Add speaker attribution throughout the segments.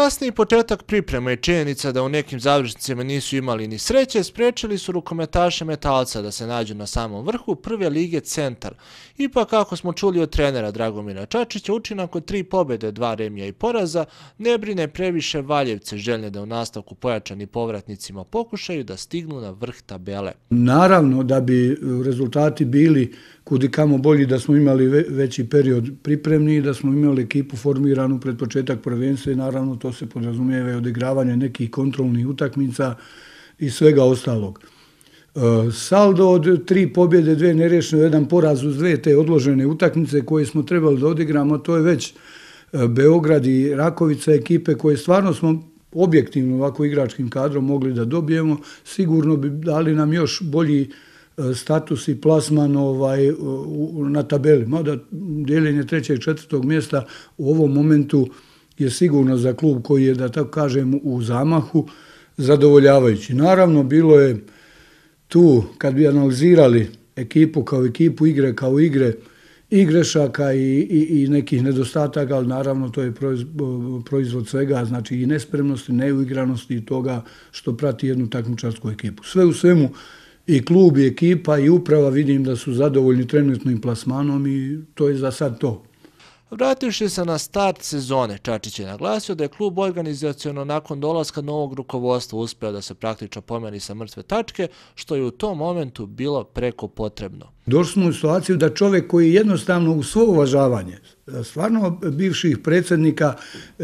Speaker 1: Kasniji početak priprema i činjenica da u nekim završnicima nisu imali ni sreće sprečili su rukometaše Metalca da se nađu na samom vrhu prve lige Centar. Ipak, kako smo čuli od trenera Dragomira Čačića, učinak od 3 pobjede, 2 remija i poraza ne brine previše Valjevce željne da u nastavku pojačani povratnicima pokušaju da stignu na vrh tabele.
Speaker 2: Naravno da bi rezultati bili kudikamo bolji da smo imali veći period pripremni, da smo imali ekipu formiranu pred početak prvenstva i naravno to se podrazumijeva i odigravanje nekih kontrolnih utakmica i svega ostalog. Saldo od 3 pobjede, 2 neriješene, 1 poraz uz 2 te odložene utakmice koje smo trebali da odigramo, to je već Beograd i Rakovica, ekipe koje stvarno smo objektivno ovako igračkim kadrom mogli da dobijemo, sigurno bi dali nam još bolji status i plasman na tabeli. Mada dijeljenje 3. i 4. mjesta u ovom momentu je sigurno za klub koji je, da tako kažem, u zamahu zadovoljavajući. Naravno, bilo je tu, kad bi analizirali ekipu kao ekipu, igre kao igre, i grešaka i nekih nedostataka, ali naravno to je proizvod svega, znači i nespremnosti, neuigranosti i toga što prati jednu takmičarsku ekipu. Sve u svemu, i klub, i ekipa, i uprava vidim da su zadovoljni trenutnim plasmanom i to je za sad to.
Speaker 1: Vrativši se na start sezone, Čačić je naglasio da je klub organizaciono nakon dolaska novog rukovodstva uspeo da se praktično pomeri sa mrtve tačke, što je u tom momentu bilo preko potrebno.
Speaker 2: Došli smo u situaciju da čovjek koji jednostavno u svo uvažavanje, stvarno bivših predsjednika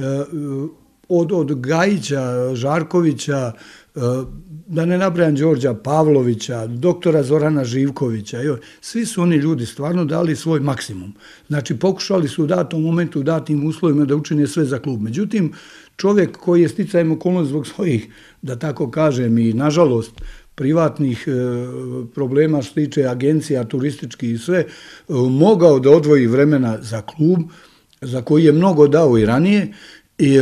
Speaker 2: od Gajića, Žarkovića, da ne nabrajam Đorđa Pavlovića, doktora Zorana Živkovića, svi su oni ljudi stvarno dali svoj maksimum. Znači pokušali su u datom momentu, u datim uslovima da učine sve za klub. Međutim, čovjek koji je sticajem okolnosti zbog svojih, da tako kažem, i nažalost privatnih problema što se tiče agencija, turističkih i sve, mogao da odvoji vremena za klub, za koji je mnogo dao i ranije, i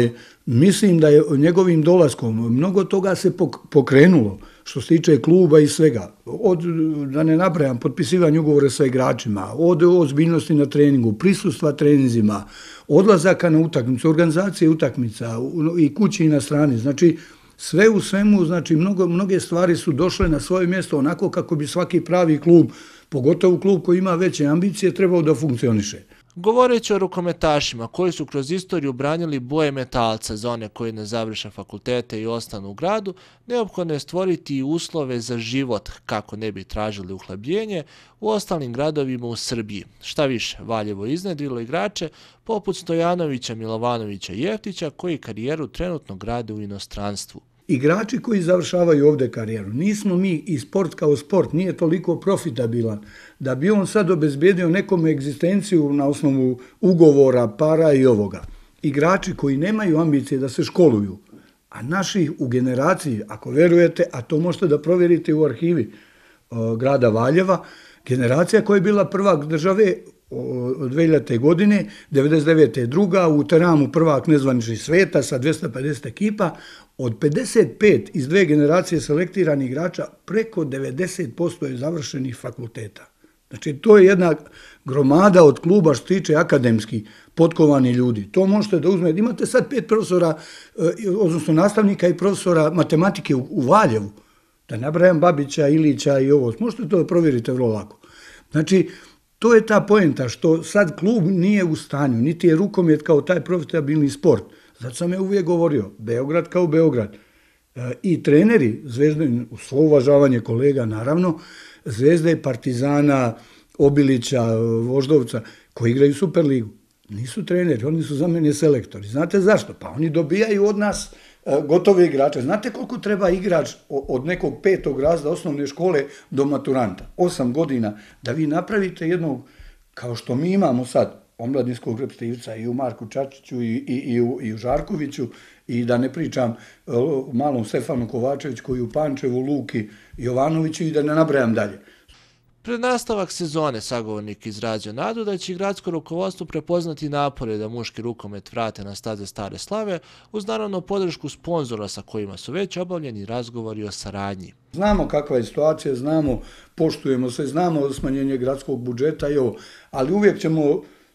Speaker 2: mislim da je njegovim dolaskom mnogo toga se pokrenulo što se tiče kluba i svega. Od, da ne nabrajam, potpisivanje ugovora sa igračima, od ozbiljnosti na treningu, prisustva treninzima, odlazaka na utakmicu, organizacije utakmica i kući i na strani. Znači, sve u svemu, znači, mnoge stvari su došle na svoje mjesto onako kako bi svaki pravi klub, pogotovo klub koji ima veće ambicije, trebao da funkcioniše.
Speaker 1: Govoreći o rukometašima koji su kroz istoriju branili boje Metalca za one koji ne završe fakultete i ostanu u gradu, neophodno je stvoriti i uslove za život kako ne bi tražili uhlebljenje u ostalim gradovima u Srbiji. Šta više, Valjevo iznedrilo igrače poput Stojanovića, Milovanovića i Jeftića koji karijeru trenutno grade u inostranstvu.
Speaker 2: Igrači koji završavaju ovdje karijeru, nismo mi i sport kao sport, nije toliko profitabilan da bi on sad obezbijedio nekom egzistenciju na osnovu ugovora, para i ovoga. Igrači koji nemaju ambicije da se školuju, a naših u generaciji, ako verujete, a to možete da provjerite u arhivi grada Valjeva, generacija koja je bila prvak države od 2000. godine, 99. druga, u Teramu prvak nezvanični sveta sa 250 ekipa, od 55 iz 2 generacije selektiranih igrača, preko 90% je završenih fakulteta. Znači, to je jedna gromada od kluba što tiče akademski potkovani ljudi. To možete da uzmete. Imate sad 5 profesora, odnosno nastavnika i profesora matematike u Valjevu. Da nabrajam Babića, Ilića i ovo. Možete to da provjerite vrlo lako. Znači, to je ta poenta što sad klub nije u stanju, niti je rukomet kao taj profitabilni sport. Zato sam je uvijek govorio, Beograd kao Beograd. I treneri Zvezde, u svo uvažavanje kolega naravno, Zvezde, Partizana, Obilića, Voždovca, koji igraju Superligu. Nisu treneri, oni su za mene selektori. Znate zašto? Pa oni dobijaju od nas gotove igrače. Znate koliko treba igrač od nekog 5. razreda osnovne škole do maturanta? 8 godina da vi napravite jednog, kao što mi imamo sad, omladinskog repstivca i u Marku Čačiću i u Žarkoviću, i da ne pričam malom Stefanu Kovačević koji u Pančevu, Luki Jovanoviću i da ne nabrajam dalje.
Speaker 1: Pred nastavak sezone sagovornik izrazio nadu da će gradsko rukovodstvo prepoznati napore da muški rukomet vrate na staze Stare Slave uz naravno podršku sponzora sa kojima su već obavljeni razgovori o saradnji.
Speaker 2: Znamo kakva je situacija, znamo, poštujemo se, znamo smanjenje gradskog budžeta i ovo, ali uvijek ćemo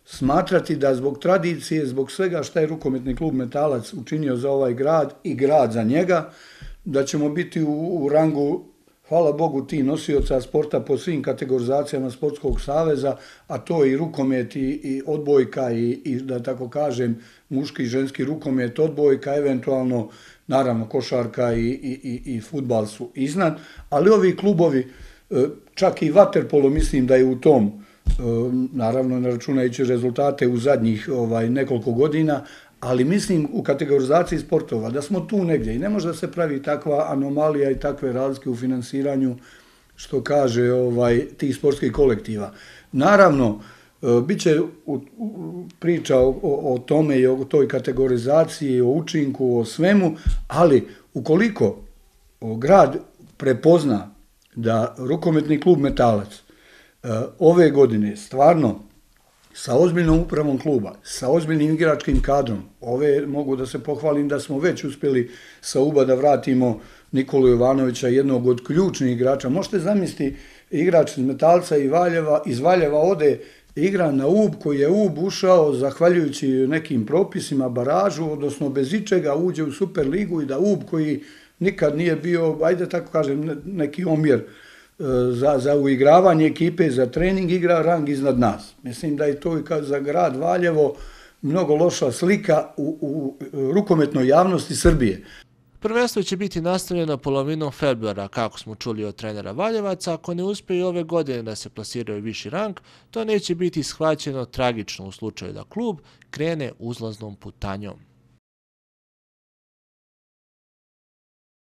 Speaker 2: smatrati da zbog tradicije, zbog svega šta je rukometni klub Metalac učinio za ovaj grad i grad za njega, da ćemo biti u rangu, hvala Bogu, ti nosioca sporta po svim kategorizacijama Sportskog saveza, a to je i rukomet i odbojka i da tako kažem muški i ženski rukomet, odbojka, eventualno naravno košarka i fudbal su iznad, ali ovi klubovi, čak i vaterpolo mislim da je u tom, naravno ne računajući rezultate u zadnjih nekoliko godina, ali mislim u kategorizaciji sportova da smo tu negdje i ne može da se pravi takva anomalija i takve razlike u finansiranju što kaže tih sportskih kolektiva. Naravno, bit će priča o tome i o toj kategorizaciji, o učinku, o svemu, ali ukoliko grad prepozna da rukometni klub Metalac ove godine stvarno sa ozbiljnom upravom kluba, sa ozbiljnim igračkim kadrom, mogu da se pohvalim da smo već uspjeli sa UBA da vratimo Nikolu Jovanovića, jednog od ključnih igrača. Možete zamisliti igrač iz Metalca i iz Valjeva ode igra na UB, koji je UB ušao zahvaljujući nekim propisima baražu, odnosno bez ičega uđe u Superligu i da UB koji nikad nije bio, ajde tako kažem, neki omjer za uigravanje ekipe, za trening, igra rang iznad nas. Mislim da je to za grad Valjevo mnogo loša slika u rukometnoj javnosti Srbije.
Speaker 1: Prvenstvo će biti nastavljeno polovinom februara, kako smo čuli od trenera Valjevaca. Ako ne uspije i ove godine da se plasiraju viši rang, to neće biti shvaćeno tragično u slučaju da klub krene uzlaznom putanjom.